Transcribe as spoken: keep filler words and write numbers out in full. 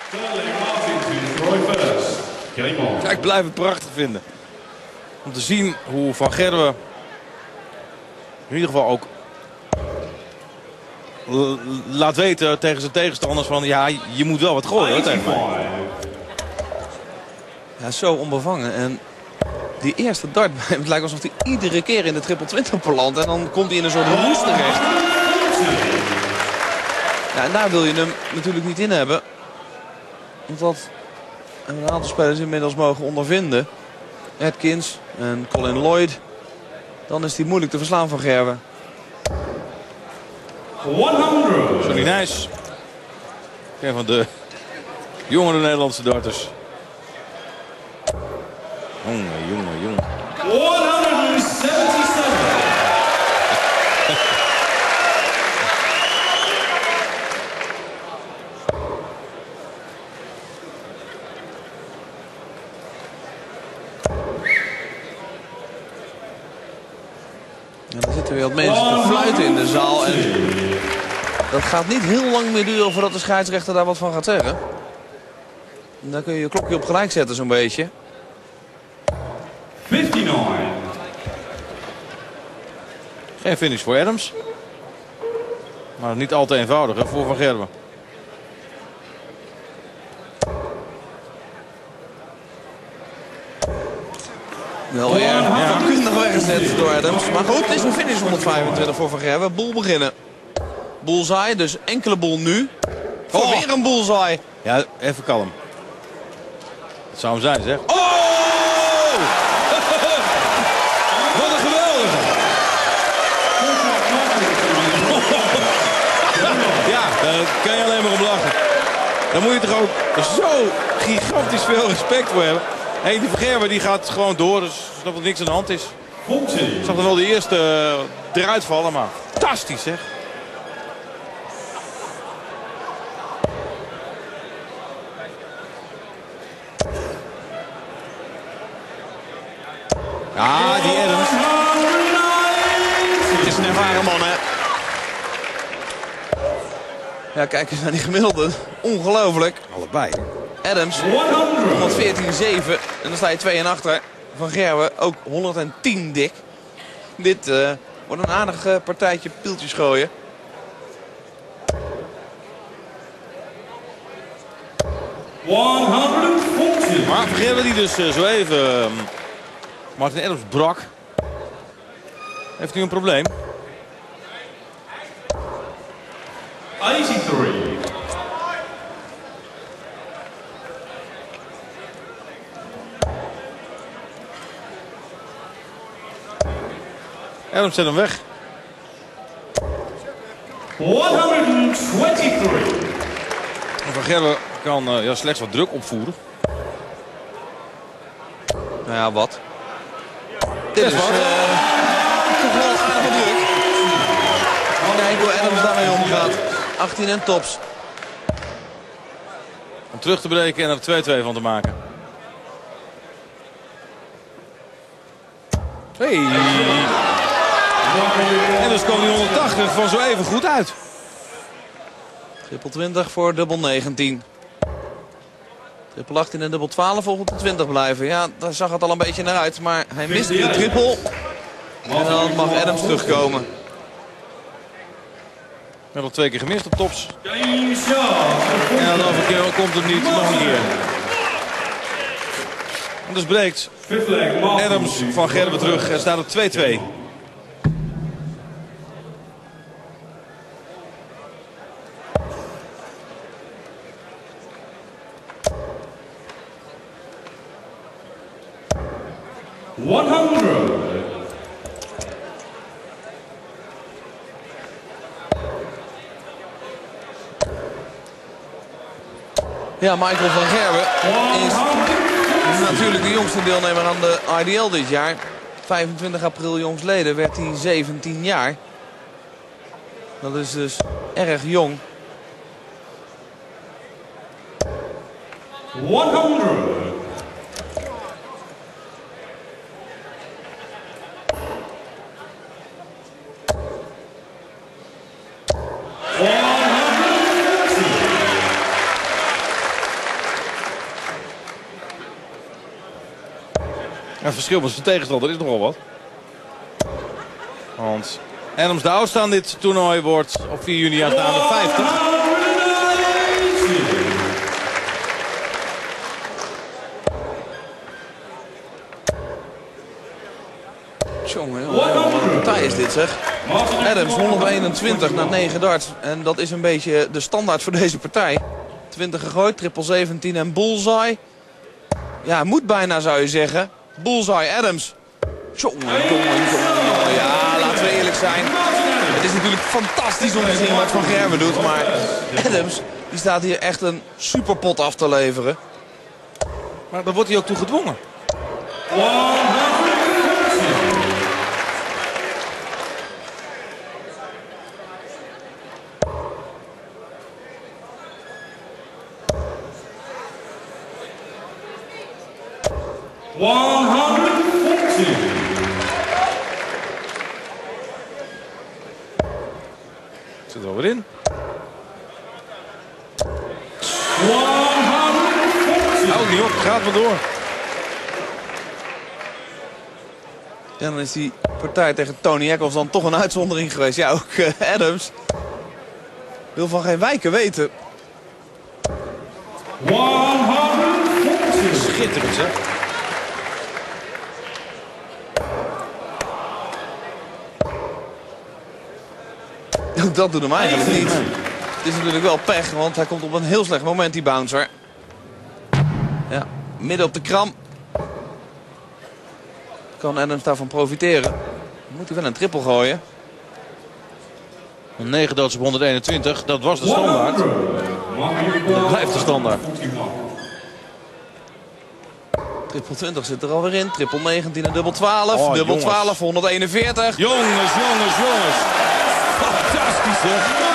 Ja, ik blijf het prachtig vinden. Om te zien hoe Van Gerwen in ieder geval ook laat weten tegen zijn tegenstanders van ja, je moet wel wat gooien tegen mij. Ja, zo onbevangen. En die eerste dart, het lijkt alsof hij iedere keer in de triple twintig belandt. En dan komt hij in een soort roes terecht. Ja, en daar wil je hem natuurlijk niet in hebben. Want dat een aantal spelers inmiddels mogen ondervinden. Atkins en Colin Lloyd. Dan is die moeilijk te verslaan van Gerwen. Johnny Nijs. Een van de jongere Nederlandse darters. Jongen, jongen, jongen. honderdzevenenzeventig. En dan zitten weer wat mensen te fluiten in de zaal. En dat gaat niet heel lang meer duren voordat de scheidsrechter daar wat van gaat zeggen. En dan kun je je klokje op gelijk zetten zo'n beetje. vijfenvijftig. Geen finish voor Adams. Maar niet al te eenvoudig hè, voor Van Gerwen. Wel weer vakkundig weggezet door Adams. Maar goed, het is een finish honderdvijfentwintig voor Van Gerwen. Boel beginnen. Bullseye, dus enkele boel nu. Voor Oh. weer een bullseye. Ja, even kalm. Dat zou hem zijn, zeg. Oh! Wat een geweldige! Ja, daar kan je alleen maar om lachen. Dan moet je toch ook zo gigantisch veel respect voor hebben. Hey, die Van Gerwen die gaat gewoon door, dus dat er niks aan de hand is. Ik zag er wel de eerste uh, eruit vallen, maar fantastisch zeg. Ja, die Adams. Het is een ervaren man, hè. Ja, kijk eens naar die gemiddelde. Ongelooflijk. Allebei. Adams, honderdveertien zeven. En dan sta je twee en achter. Van Gerwen ook honderdtien dik. Dit uh, wordt een aardig uh, partijtje pieltjes gooien. honderdveertig. Maar Van Gerwen die dus uh, zo even uh, Martin Adams brak. Heeft nu een probleem. eenennegentig. Adams zet hem weg. honderdtweeëntwintig. En Van Gerwen kan uh, ja, slechts wat druk opvoeren. Nou ja, wat? Dit is wat. Uh, toch wel aardig druk. Kijk hoe Adams daarmee omgaat. achttien en tops. Om terug te breken en er twee-twee van te maken. Hey. En dus kwam die honderdtachtig van zo even goed uit. Triple twintig voor dubbel negentien. Triple achttien en dubbel twaalf volgens de twintig blijven. Ja, daar zag het al een beetje naar uit. Maar hij mist de triple. En dan mag Adams terugkomen. We hebben al twee keer gemist op tops. Game shot. En dan keer komt het niet. Nog een keer. En dus breekt Fifth leg, Martin. Adams van Gerwen terug. En staat op twee-twee. honderd. Ja, Michael van Gerwen is natuurlijk de jongste deelnemer aan de I D L dit jaar. vijfentwintig april jongstleden werd hij zeventien jaar. Dat is dus erg jong. honderd. Het verschil met zijn tegenstander is nogal wat. Want Adams de oudste aan dit toernooi wordt op vier juni aanstaande vijftig. Jongen, jongen, wat een partij is dit zeg. Adams honderdeenentwintig na negen darts. En dat is een beetje de standaard voor deze partij. twintig gegooid, triple zeventien en bullseye. Ja, moet bijna zou je zeggen. Bullseye Adams. Jongen, jongen, jongen. Ja, laten we eerlijk zijn. Het is natuurlijk fantastisch om te zien wat Van Gerwen doet. Maar Adams, die staat hier echt een superpot af te leveren. Maar daar wordt hij ook toe gedwongen. honderdveertig. Zit er weer in. Hou niet op, gaat maar door. Ja, dan is die partij tegen Tony Eccles dan toch een uitzondering geweest. Ja, ook uh, Adams wil van geen wijken weten. honderdveertig. Schitterend, hè? Ook dat doet hem eigenlijk niet. Het is natuurlijk wel pech, want hij komt op een heel slecht moment, die bouncer. Ja, midden op de kram. Kan Adams daarvan profiteren. Dan moet hij wel een triple gooien. Een negen darts op honderdeenentwintig, dat was de standaard. Dat blijft de standaard. Triple twintig zit er alweer in. Triple negentien en dubbel twaalf. Oh, dubbel jongens. twaalf, honderdeenenveertig. Jongens, jongens, jongens. Fantastisch, hè?